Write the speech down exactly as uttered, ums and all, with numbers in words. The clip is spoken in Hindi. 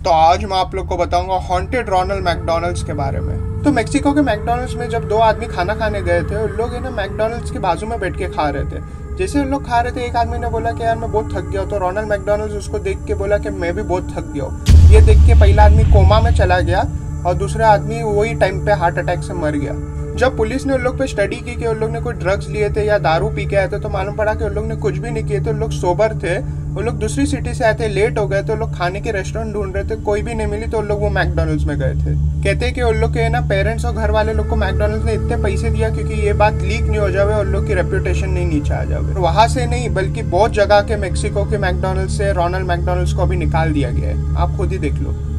तो आज मैं आप लोग को बताऊंगा हॉन्टेड रोनाल्ड मैकडॉनल्ड्स के बारे में। तो मेक्सिको के मैकडॉनल्ड्स में जब दो आदमी खाना खाने गए थे, उन लोग है ना मैकडॉनल्ड्स के बाजू में बैठ के खा रहे थे। जैसे उन लोग खा रहे थे, एक आदमी ने बोला कि यार मैं बहुत थक गया हूँ। तो रोनाल्ड मैकडॉनल्ड्स उसको देख के बोला कि मैं भी बहुत थक गया हूँ। ये देख के पहला आदमी कोमा में चला गया और दूसरा आदमी वही टाइम पे हार्ट अटैक से मर गया। जब पुलिस ने उन लोग पे स्टडी की कि उन लोग ने कोई ड्रग्स लिए थे या दारू पी के आए थे, तो मालूम पड़ा कि उन लोग ने कुछ भी नहीं किए थे। उन लोग सोबर थे। उन लोग दूसरी सिटी से आए थे, लेट हो गए तो लोग खाने के रेस्टोरेंट ढूंढ रहे थे, कोई भी नहीं मिली तो उन लोग वो मैकडॉनल्ड्स में गए थे। कहते हैं कि उन लोग के ना पेरेंट्स और घर वाले लोग को मैकडॉनल्ड्स ने इतने पैसे दिया क्योंकि ये बात लीक नहीं हो जाए और लोग की रेपुटेशन नहीं नीचे आ जाए। वहां से नहीं बल्कि बहुत जगह के मेक्सिको के मैकडॉनल्ड्स से रोनाल्ड मैकडॉनल्ड्स को अभी निकाल दिया गया है। आप खुद ही देख लो।